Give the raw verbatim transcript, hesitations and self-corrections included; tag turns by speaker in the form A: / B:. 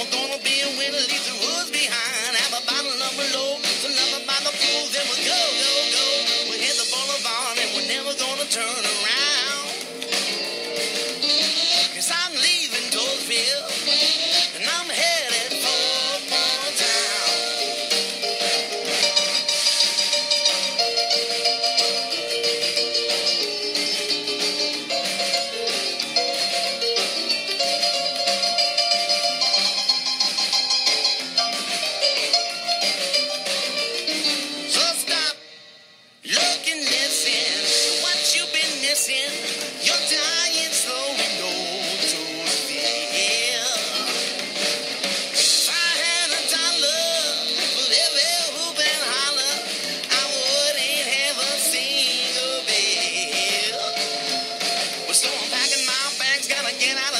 A: gonna be a winner, leave the woods behind. Have a bottle of below, some number by the pool, then we'll go, go, go. We hit the boulevard and we're never gonna turn around. Cause I'm leaving Coalfield and I'm headed for more town. So stop, look and listen to what you've been missing. You're dying slow and go to feel. If I had a dollar for every hoop and holler, I wouldn't have a single bill. Well, so I'm packing my bags, gotta get out of